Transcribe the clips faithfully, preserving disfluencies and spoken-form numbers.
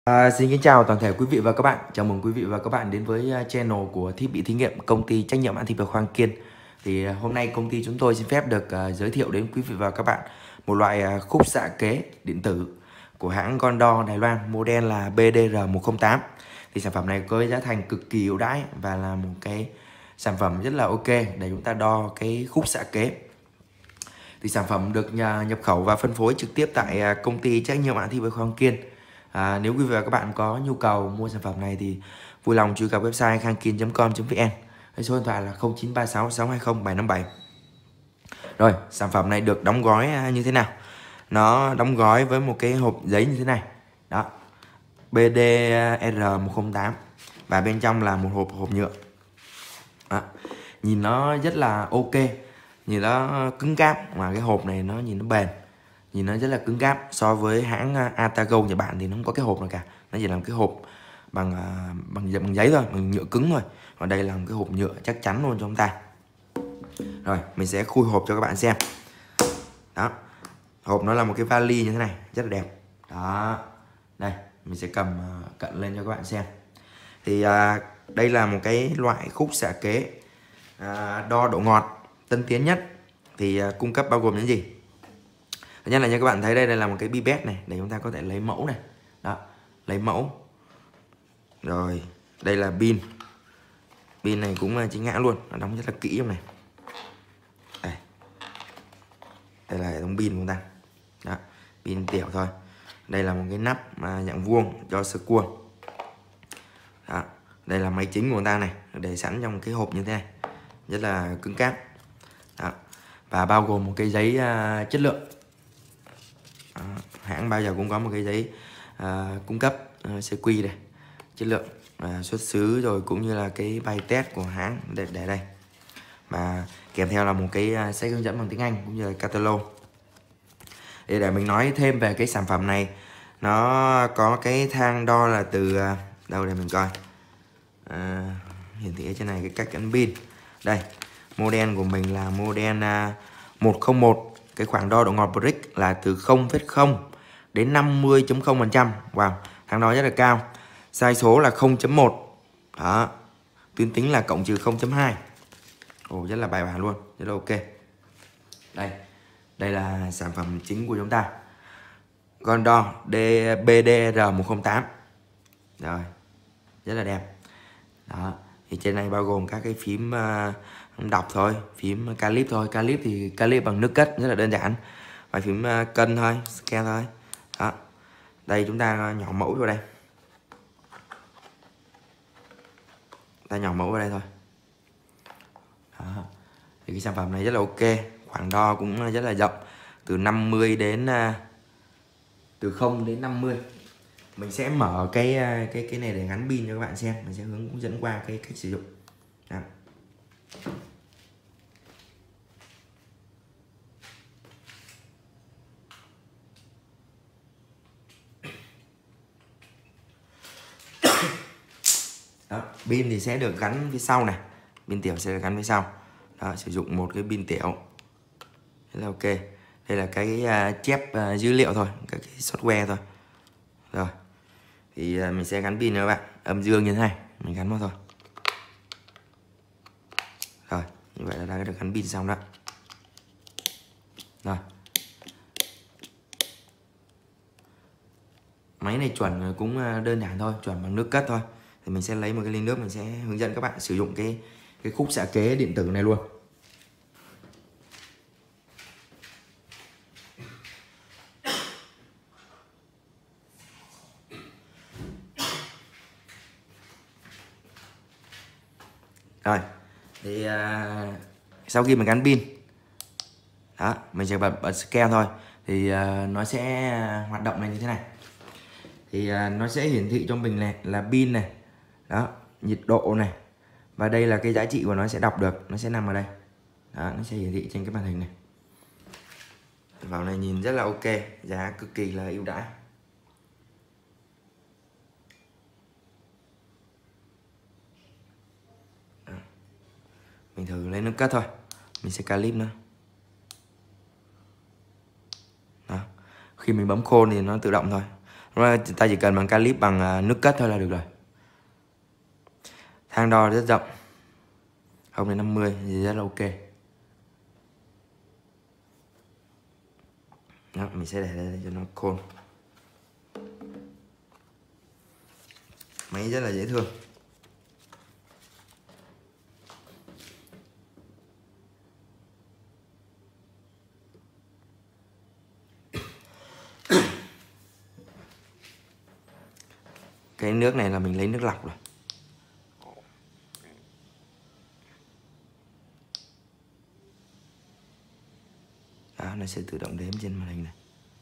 À, xin kính chào toàn thể quý vị và các bạn. Chào mừng quý vị và các bạn đến với uh, channel của thiết bị thí nghiệm công ty trách nhiệm hữu hạn Thị Việc Hoàng Kiên. Thì uh, hôm nay công ty chúng tôi xin phép được uh, giới thiệu đến quý vị và các bạn một loại uh, khúc xạ kế điện tử của hãng Gondor Đài Loan, model là B D R một không tám. Thì sản phẩm này có giá thành cực kỳ ưu đãi và là một cái sản phẩm rất là ok để chúng ta đo cái khúc xạ kế. Thì sản phẩm được nhà nhập khẩu và phân phối trực tiếp tại uh, công ty trách nhiệm hữu hạn Thị Việc Hoàng Kiên. À, nếu quý vị và các bạn có nhu cầu mua sản phẩm này thì vui lòng truy cập website khangkin chấm com chấm vn, số điện thoại là không chín ba sáu sáu hai không bảy năm bảy. Rồi, sản phẩm này được đóng gói như thế nào? Nó đóng gói với một cái hộp giấy như thế này. Đó. B D R một không tám và bên trong là một hộp hộp nhựa. Đó. Nhìn nó rất là ok, nhìn nó cứng cáp, mà cái hộp này nó nhìn nó bền, nhìn nó rất là cứng cáp. So với hãng Atago Nhật Bản thì nó không có cái hộp nào cả, nó chỉ làm cái hộp bằng bằng bằng giấy thôi, bằng nhựa cứng thôi. Còn đây là một cái hộp nhựa chắc chắn luôn cho chúng ta. Rồi mình sẽ khui hộp cho các bạn xem. Đó, hộp nó là một cái vali như thế này, rất là đẹp. Đó, đây mình sẽ cầm cận lên cho các bạn xem. Thì à, đây là một cái loại khúc xạ kế à, đo độ ngọt tân tiến nhất. Thì à, cung cấp bao gồm những gì? Thứ nhất là như các bạn thấy đây, đây là một cái pipette này để chúng ta có thể lấy mẫu này. Đó, lấy mẫu. Rồi, đây là pin. Pin này cũng chính hãng luôn, nó đóng rất là kỹ trong này. Đây. Đây là hệ thống pin của chúng ta. Đó, pin tiểu thôi. Đây là một cái nắp mà dạng vuông cho sơ cua. Đó, đây là máy chính của chúng ta này, để sẵn trong cái hộp như thế này. Rất là cứng cáp. Đó. Và bao gồm một cái giấy uh, chất lượng. Đó, hãng bao giờ cũng có một cái giấy uh, cung cấp uh, xê quy này, chất lượng và xuất xứ, rồi cũng như là cái bài test của hãng để, để đây. Và kèm theo là một cái uh, sách hướng dẫn bằng tiếng Anh cũng như là catalog. Để, để mình nói thêm về cái sản phẩm này, nó có cái thang đo là từ uh, đâu để mình coi. Uh, hiển thị ở trên này cái cách gắn pin. Đây, model của mình là model uh, một không một. Cái khoảng đo độ ngọt brick là từ không phẩy không đến năm mươi phẩy không phần trăm. Wow, thang đo rất là cao. Sai số là không chấm một. Đó, tuyến tính là cộng trừ không chấm hai. Ồ, rất là bài bản luôn, rất là ok. Đây, đây là sản phẩm chính của chúng ta, Gondor B D R một không tám. Rồi, rất là đẹp. Đó, thì trên này bao gồm các cái phím uh, đọc thôi, phím calip thôi. Calip thì calip bằng nước cất, rất là đơn giản. Và phím uh, cân thôi, scan thôi. Đó, đây chúng ta nhỏ mẫu vào đây. Ta nhỏ mẫu vào đây thôi. Đó. Thì cái sản phẩm này rất là ok, khoảng đo cũng rất là rộng, từ năm mươi đến uh, từ không đến năm mươi. Mình sẽ mở cái cái cái này để gắn pin cho các bạn xem, mình sẽ hướng dẫn qua cái cách sử dụng. Đó. Đó, pin thì sẽ được gắn phía sau này, pin tiểu sẽ được gắn phía sau. Đó, sử dụng một cái pin tiểu rất là ok. Đây là cái uh, chép uh, dữ liệu thôi, các cái software thôi. Rồi thì uh, mình sẽ gắn pin cho các bạn, âm dương như thế này mình gắn vào thôi. Rồi như vậy là đã được gắn pin xong đó. Rồi, máy này chuẩn cũng đơn giản thôi, chuẩn bằng nước cất thôi. Thì mình sẽ lấy một cái ly nước, mình sẽ hướng dẫn các bạn sử dụng cái cái khúc xạ kế điện tử này luôn. Rồi thì uh, sau khi mình gắn pin, đó mình chỉ bật bật scan thôi thì uh, nó sẽ hoạt động này như thế này. Thì uh, nó sẽ hiển thị cho mình này là pin này, đó, nhiệt độ này, và đây là cái giá trị của nó sẽ đọc được, nó sẽ nằm ở đây. Đó, nó sẽ hiển thị trên cái màn hình này. Vào này nhìn rất là ok, giá cực kỳ là ưu đãi. Mình thử lấy nước cất thôi, mình sẽ calip nữa. Đó. Khi mình bấm khôn thì nó tự động thôi. Rồi, ta chỉ cần bằng calip bằng nước cất thôi là được rồi. Thang đo rất rộng, không đến năm mươi thì rất là ok. Đó, mình sẽ để đây cho nó khôn. Máy rất là dễ thương. Cái nước này là mình lấy nước lọc rồi. Đó, nó sẽ tự động đếm trên màn hình này.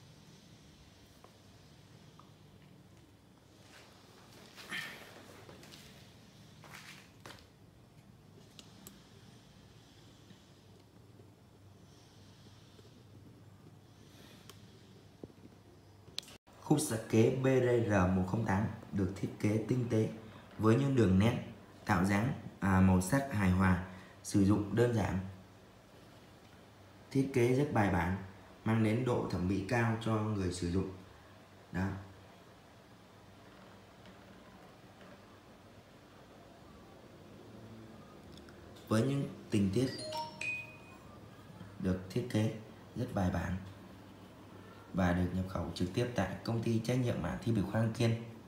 Khúc xạ kế bê rờ rờ một không tám được thiết kế tinh tế với những đường nét tạo dáng à, màu sắc hài hòa, sử dụng đơn giản, thiết kế rất bài bản, mang đến độ thẩm mỹ cao cho người sử dụng. Đó. Với những tình tiết được thiết kế rất bài bản và được nhập khẩu trực tiếp tại công ty trách nhiệm mã thiết bị Khoang Kiên.